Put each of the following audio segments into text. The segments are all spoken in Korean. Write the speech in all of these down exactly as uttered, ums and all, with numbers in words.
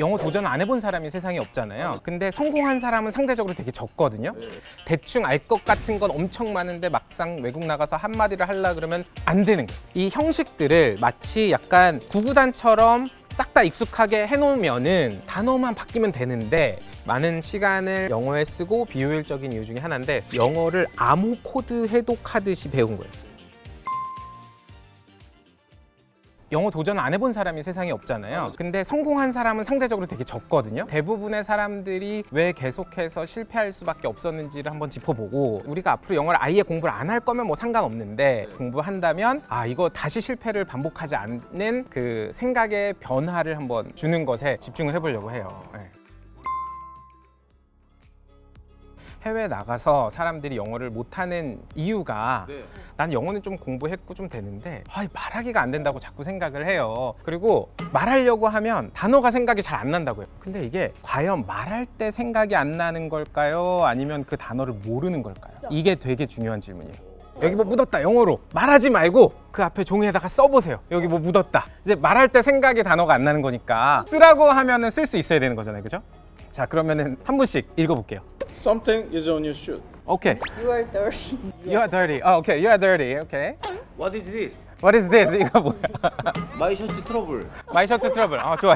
영어 도전 안 해본 사람이 세상에 없잖아요. 근데 성공한 사람은 상대적으로 되게 적거든요. 대충 알 것 같은 건 엄청 많은데 막상 외국 나가서 한마디를 하려 그러면 안 되는 거예요. 이 형식들을 마치 약간 구구단처럼 싹 다 익숙하게 해놓으면은 단어만 바뀌면 되는데 많은 시간을 영어에 쓰고 비효율적인 이유 중에 하나인데 영어를 암호 코드 해독하듯이 배운 거예요. 영어 도전 안 해본 사람이 세상에 없잖아요. 근데 성공한 사람은 상대적으로 되게 적거든요. 대부분의 사람들이 왜 계속해서 실패할 수밖에 없었는지를 한번 짚어보고 우리가 앞으로 영어를 아예 공부를 안 할 거면 뭐 상관없는데 공부한다면 아 이거 다시 실패를 반복하지 않는 그 생각의 변화를 한번 주는 것에 집중을 해보려고 해요. 네. 해외 나가서 사람들이 영어를 못하는 이유가 네. 난 영어는 좀 공부했고 좀 되는데 아, 말하기가 안 된다고 자꾸 생각을 해요. 그리고 말하려고 하면 단어가 생각이 잘 안 난다고요. 근데 이게 과연 말할 때 생각이 안 나는 걸까요? 아니면 그 단어를 모르는 걸까요? 이게 되게 중요한 질문이에요. 여기 뭐 묻었다 영어로 말하지 말고 그 앞에 종이에다가 써보세요. 여기 뭐 묻었다. 이제 말할 때 생각이 단어가 안 나는 거니까 쓰라고 하면은 쓸 수 있어야 되는 거잖아요. 그죠? 자 그러면은 한 분씩 읽어볼게요. Something is on your shoe. Okay. You are dirty. You are dirty. Oh, okay. You are dirty. Okay. What is this? What is this? 이거 뭐야? 마이 셔츠 트러블. 마이 셔츠 트러블. 아, 좋아요.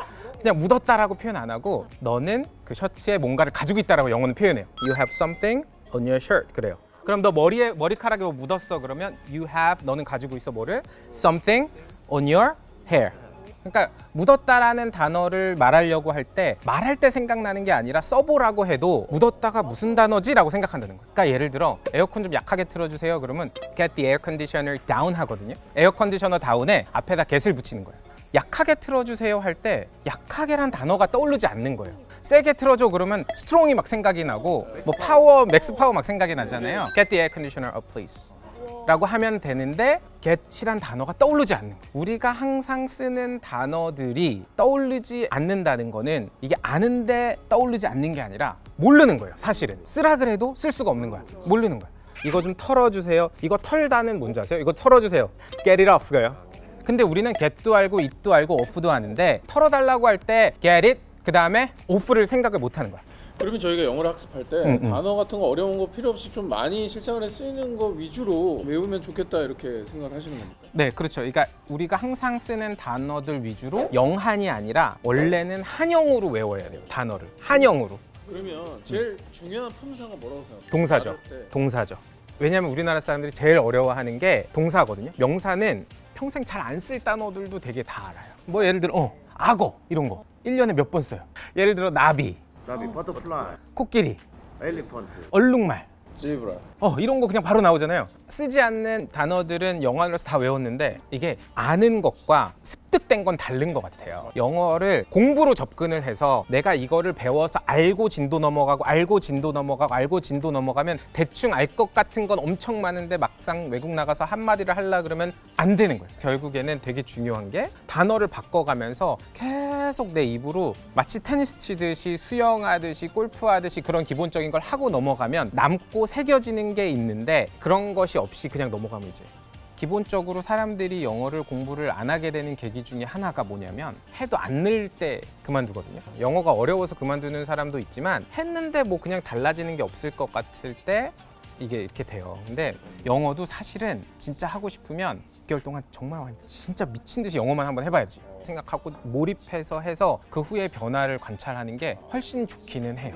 그냥 묻었다라고 표현 안 하고 너는 그 셔츠에 뭔가를 가지고 있다라고 영어는 표현해요. You have something on your shirt. 그래요. 그럼 너 머리에 머리카락에 뭐 묻었어 그러면 you have 너는 가지고 있어 뭐를 something on your hair. 그러니까 묻었다라는 단어를 말하려고 할 때 말할 때 생각나는 게 아니라 써보라고 해도 묻었다가 무슨 단어지? 라고 생각한다는 거예요. 그러니까 예를 들어 에어컨 좀 약하게 틀어주세요 그러면 get the air conditioner down 하거든요. 에어 컨디셔너 다운에 앞에다 get을 붙이는 거예요. 약하게 틀어주세요 할 때 약하게란 단어가 떠오르지 않는 거예요. 세게 틀어줘 그러면 strong이 막 생각이 나고 뭐 파워, 맥스 파워 막 생각이 나잖아요. get the air conditioner up please 라고 하면 되는데 get이란 단어가 떠오르지 않는 거예요. 우리가 항상 쓰는 단어들이 떠오르지 않는다는 거는 이게 아는데 떠오르지 않는 게 아니라 모르는 거예요. 사실은 쓰라 그래도 쓸 수가 없는 거야. 모르는 거야. 이거 좀 털어주세요. 이거 털다는 뭔지 아세요? 이거 털어주세요. get it off 거예요. 근데 우리는 get도 알고 it도 알고 off도 아는데 털어달라고 할 때 get it 그 다음에 off를 생각을 못 하는 거야. 그러면 저희가 영어를 학습할 때 음, 음. 단어 같은 거 어려운 거 필요 없이 좀 많이 실생활에 쓰이는 거 위주로 외우면 좋겠다 이렇게 생각을 하시는 겁니까? 네, 그렇죠. 그러니까 우리가 항상 쓰는 단어들 위주로 영한이 아니라 원래는 한영으로 외워야 돼요. 단어를 한영으로. 그러면 제일 중요한 품사가 뭐라고 생각해요? 동사죠. 동사죠. 왜냐하면 우리나라 사람들이 제일 어려워하는 게 동사거든요. 명사는 평생 잘 안 쓸 단어들도 되게 다 알아요. 뭐 예를 들어 어, 악어 이런 거 일 년에 몇 번 써요. 예를 들어 나비, 나비, 버터플라이, 코끼리, 엘리펀트, 얼룩말 지브라. 어 이런 거 그냥 바로 나오잖아요. 쓰지 않는 단어들은 영어로서 다 외웠는데 이게 아는 것과 습득된 건 다른 것 같아요. 영어를 공부로 접근을 해서 내가 이거를 배워서 알고 진도 넘어가고 알고 진도 넘어가고 알고 진도 넘어가면 대충 알 것 같은 건 엄청 많은데 막상 외국 나가서 한마디를 하려 그러면 안 되는 거예요. 결국에는 되게 중요한 게 단어를 바꿔가면서 계속 내 입으로 마치 테니스 치듯이 수영하듯이 골프하듯이 그런 기본적인 걸 하고 넘어가면 남고 새겨지는 게 있는데 그런 것이 없이 그냥 넘어가면 이제 기본적으로 사람들이 영어를 공부를 안 하게 되는 계기 중에 하나가 뭐냐면 해도 안 늘 때 그만두거든요. 영어가 어려워서 그만두는 사람도 있지만 했는데 뭐 그냥 달라지는 게 없을 것 같을 때 이게 이렇게 돼요. 근데 영어도 사실은 진짜 하고 싶으면 육 개월 동안 정말 진짜 미친 듯이 영어만 한번 해봐야지 생각하고 몰입해서 해서 그 후에 변화를 관찰하는 게 훨씬 좋기는 해요.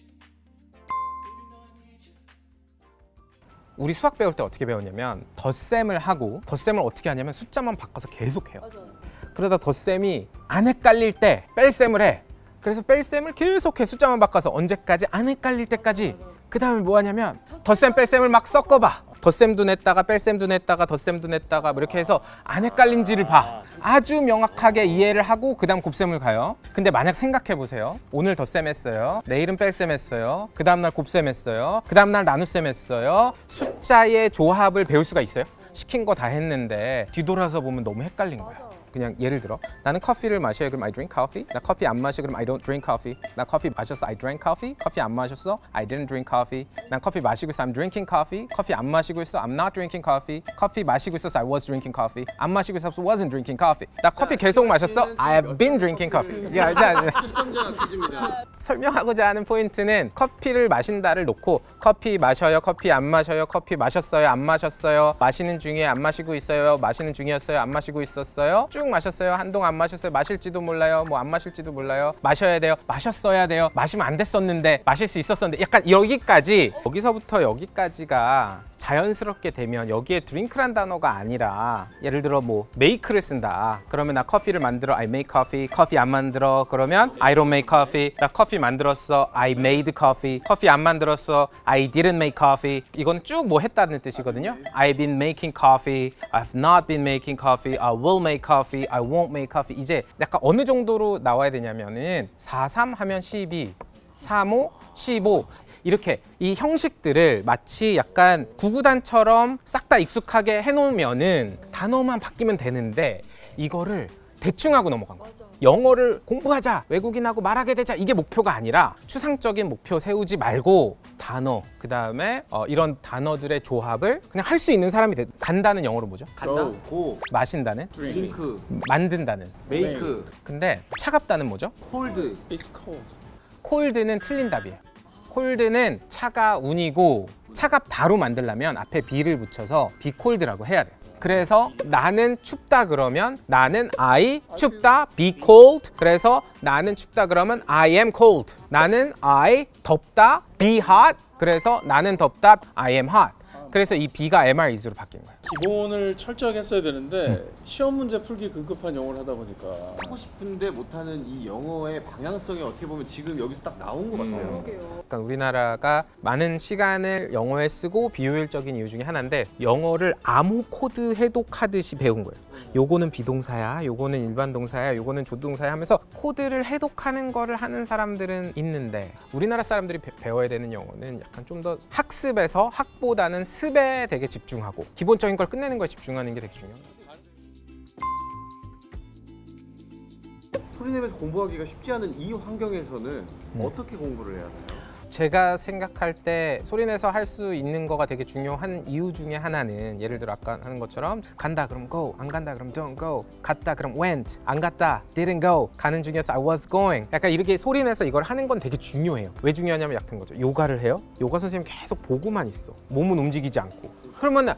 우리 수학 배울 때 어떻게 배웠냐면 덧셈을 하고 덧셈을 어떻게 하냐면 숫자만 바꿔서 계속 해요. 맞아요. 그러다 덧셈이 안 헷갈릴 때 뺄셈을 해. 그래서 뺄셈을 계속해. 숫자만 바꿔서 언제까지? 안 헷갈릴 때까지. 그 다음에 뭐 하냐면 덧셈 뺄셈을 막 섞어봐. 덧셈도 냈다가 뺄셈도 냈다가 덧셈도 냈다가 뭐 이렇게 해서 안 헷갈린지를 봐. 아주 명확하게 이해를 하고 그 다음 곱셈을 가요. 근데 만약 생각해 보세요. 오늘 덧셈 했어요. 내일은 뺄셈 했어요. 그 다음날 곱셈 했어요. 그 다음날 나눗셈 했어요. 숫자의 조합을 배울 수가 있어요? 시킨 거 다 했는데 뒤돌아서 보면 너무 헷갈린 거야. 그냥 예를 들어 나는 커피를 마셔요. 그럼 I drink coffee. 나 커피 안 마셔. 그럼 I don't drink coffee. 나 커피 마셨어. I drank coffee. 커피 안 마셨어. I didn't drink coffee. 난 커피 마시고 있어. I'm drinking coffee. 커피 안 마시고 있어. I'm not drinking coffee. 커피 마시고 있었어. I was drinking coffee. 안 마시고 있었어. wasn't drinking coffee. 나 커피 계속 마셨어. I have been drinking coffee. 야, 자, 시청자 퀴즈입니다. 설명하고자 하는 포인트는 커피를 마신다를 놓고 커피 마셔요, 커피 안 마셔요, 커피 마셨어요, 안 마셨어요, 마시는 중에 안 마시고 있어요, 마시는 중이었어요, 안 마시고 있었어요, 쭉 마셨어요, 한동안 안 마셨어요, 마실지도 몰라요, 뭐 안 마실지도 몰라요, 마셔야 돼요, 마셨어야 돼요, 마시면 안 됐었는데 마실 수 있었었는데 약간 여기까지 여기서부터 여기까지가 자연스럽게 되면 여기에 드링크란 단어가 아니라 예를 들어 뭐 make를 쓴다. 그러면 나 커피를 만들어 I make coffee. 커피 안 만들어 그러면 I don't make coffee. 나 커피 만들었어 I made coffee. 커피 안 만들었어 I didn't make coffee. 이거는 쭉 뭐 했다는 뜻이거든요. I've been making coffee. I've not been making coffee. I will make coffee. I won't make coffee. 이제 약간 어느 정도로 나와야 되냐면은 사, 삼 하면 십이, 삼, 오, 십오 이렇게 이 형식들을 마치 약간 구구단처럼 싹 다 익숙하게 해놓으면은 단어만 바뀌면 되는데 이거를 대충 하고 넘어간 거야. 영어를 공부하자, 외국인하고 말하게 되자 이게 목표가 아니라 추상적인 목표 세우지 말고 단어, 그 다음에 어, 이런 단어들의 조합을 그냥 할 수 있는 사람이 돼. 간다는 영어로 뭐죠? 간다. 고. 마신다는? 드링크. 만든다는? 메이크. 근데 차갑다는 뭐죠? 콜드. It's cold. 콜드는 틀린 답이에요. 콜드는 차가운이고 차갑다로 만들려면 앞에 be를 붙여서 be cold라고 해야 돼요. 그래서 나는 춥다 그러면 나는 I 춥다 be cold. 그래서 나는 춥다 그러면 I am cold. 나는 I 덥다 be hot. 그래서 나는 덥다 I am hot. 그래서 이 be가 am, are, is로 바뀐 거예요. 기본을 철저하게 했어야 되는데 시험 문제 풀기 급급한 영어를 하다 보니까 하고 싶은데 못하는 이 영어의 방향성이 어떻게 보면 지금 여기서 딱 나온 것 같아요. 그러니까 우리나라가 많은 시간을 영어에 쓰고 비효율적인 이유 중에 하나인데 영어를 암호 코드 해독하듯이 배운 거예요. 요거는 비동사야, 요거는 일반 동사야, 요거는 조동사야 하면서 코드를 해독하는 거를 하는 사람들은 있는데 우리나라 사람들이 배, 배워야 되는 영어는 약간 좀 더 학습에서 학보다는 습에 되게 집중하고 기본적인 걸 끝내는 거에 집중하는 게 되게 중요해요. 소리 내면서 공부하기가 쉽지 않은 이 환경에서는 음. 어떻게 공부를 해야 되나요? 제가 생각할 때 소리내서 할 수 있는 거가 되게 중요한 이유 중에 하나는 예를 들어 아까 하는 것처럼 간다 그럼 go, 안 간다 그럼 don't go, 갔다 그럼 went, 안 갔다 didn't go, 가는 중이었어 I was going. 약간 이렇게 소리내서 이걸 하는 건 되게 중요해요. 왜 중요하냐면 같은 거죠. 요가를 해요. 요가 선생님 계속 보고만 있어. 몸은 움직이지 않고. 그러면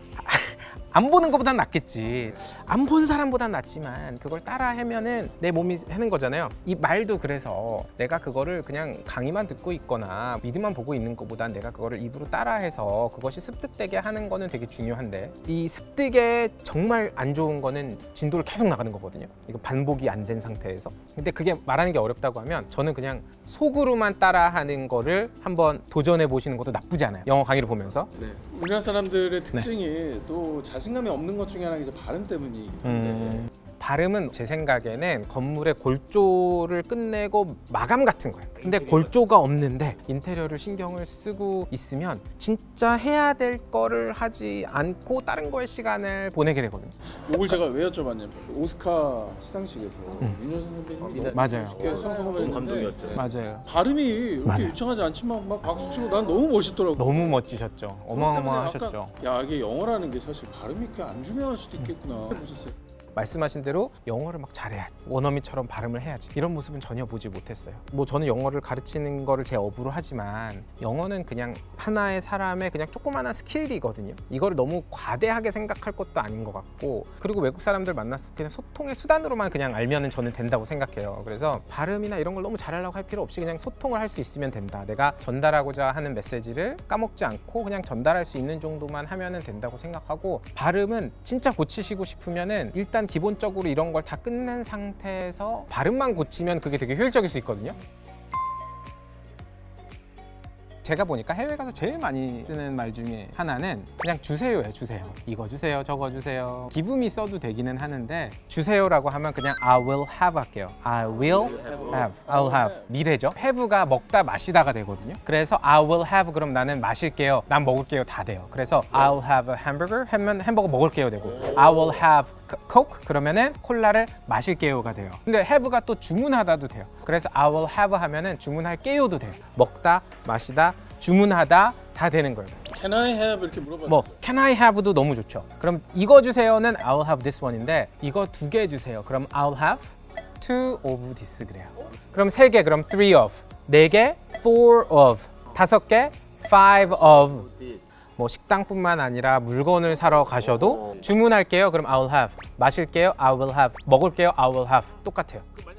안 보는 것보단 낫겠지. 안 본 사람보단 낫지만 그걸 따라 하면은 내 몸이 하는 거잖아요. 이 말도 그래서 내가 그거를 그냥 강의만 듣고 있거나 미드만 보고 있는 것보단 내가 그거를 입으로 따라해서 그것이 습득되게 하는 거는 되게 중요한데 이 습득에 정말 안 좋은 거는 진도를 계속 나가는 거거든요. 이거 반복이 안 된 상태에서. 근데 그게 말하는 게 어렵다고 하면 저는 그냥 속으로만 따라하는 거를 한번 도전해 보시는 것도 나쁘지 않아요. 영어 강의를 보면서. 네. 우리나라 사람들의 특징이 네. 또 자신감이 없는 것 중에 하나가 이제 발음 때문이기 때문에 음, 발음은 제 생각에는 건물의 골조를 끝내고 마감 같은 거예요. 근데 골조가 없는데 인테리어를 신경을 쓰고 있으면 진짜 해야 될 거를 하지 않고 다른 거에 시간을 보내게 되거든요. 이걸 제가 왜 여쭤봤냐면 오스카 시상식에서 음. 윤여선 선배님이 맞아요. 쉽게 수상소감을 너무 감동이었죠. 맞아요. 발음이 이렇게 맞아요. 유창하지 않지만 막 박수 치고 난 너무 멋있더라고. 너무 멋지셨죠. 어마어마하셨죠. 야 이게 영어라는 게 사실 발음이 그렇게 안 중요할 수도 있겠구나. 보셨어요? 말씀하신 대로 영어를 막 잘해야 원어민처럼 발음을 해야지 이런 모습은 전혀 보지 못했어요. 뭐 저는 영어를 가르치는 거를 제 업으로 하지만 영어는 그냥 하나의 사람의 그냥 조그마한 스킬이거든요. 이거를 너무 과대하게 생각할 것도 아닌 것 같고 그리고 외국 사람들 만났을 때 그냥 소통의 수단으로만 그냥 알면은 저는 된다고 생각해요. 그래서 발음이나 이런 걸 너무 잘하려고 할 필요 없이 그냥 소통을 할 수 있으면 된다. 내가 전달하고자 하는 메시지를 까먹지 않고 그냥 전달할 수 있는 정도만 하면은 된다고 생각하고 발음은 진짜 고치시고 싶으면은 일단 기본적으로 이런 걸 다 끝낸 상태에서 발음만 고치면 그게 되게 효율적일 수 있거든요. 제가 보니까 해외 가서 제일 많이 쓰는 말 중에 하나는 그냥 주세요예요. 주세요. 이거 주세요. 저거 주세요. give me 써도 되기는 하는데 주세요라고 하면 그냥 I will have 할게요. I will have. I'll have. 미래죠. have가 먹다 마시다가 되거든요. 그래서 I will have 그럼 나는 마실게요. 난 먹을게요. 다 돼요. 그래서 I'll have a hamburger 하면 햄버거 먹을게요 되고 I will have Coke 그러면은 콜라를 마실게요가 돼요. 근데 have가 또 주문하다도 돼요. 그래서 I will have 하면은 주문할게요도 돼요. 먹다, 마시다, 주문하다 다 되는 거예요. Can I have 이렇게 물어봐도 뭐 되죠? can I have도 너무 좋죠. 그럼 이거 주세요는 I'll have this one인데 이거 두 개 주세요. 그럼 I'll have two of this 그래요. 그럼 세 개 그럼 three of, 네 개 four of, 다섯 개 five of. 뭐 식당뿐만 아니라 물건을 사러 가셔도 주문할게요. 그럼 I'll have. 마실게요. I will have. 먹을게요. I will have. 똑같아요.